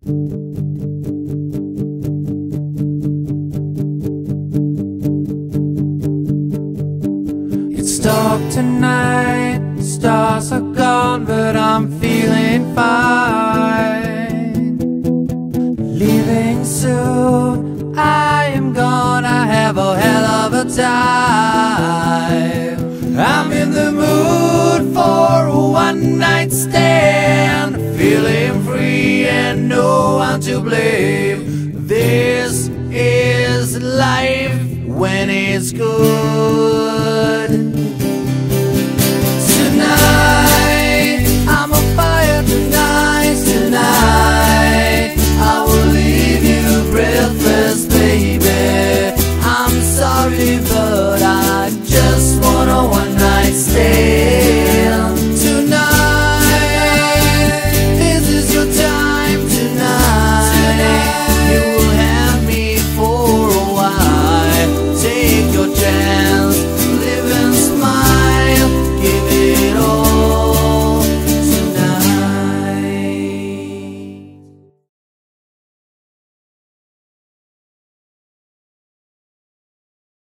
It's dark tonight, the stars are gone, but I'm feeling fine. Leaving soon, I am gonna have a hell of a time. I'm in the mood for a one-night stand, feeling free and no one to blame. This is life when it's good.